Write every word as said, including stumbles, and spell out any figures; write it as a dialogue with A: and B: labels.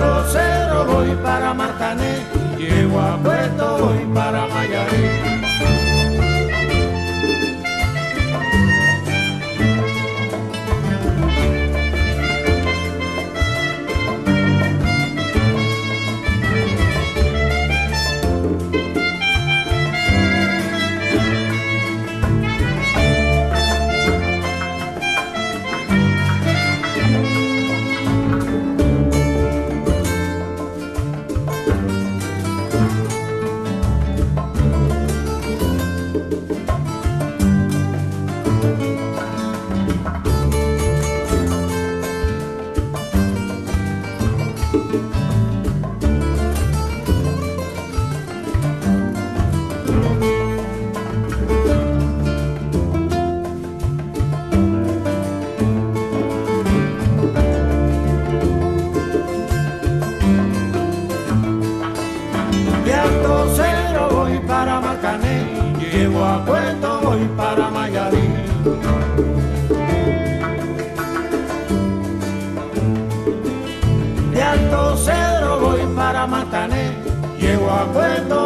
A: Alto Cedro voy para Marcané, llego a Puerto voy para Mayarí. Llego a Puerto, voy para Mayarí. De Alto Cedro voy para Marcané, llego a Puerto,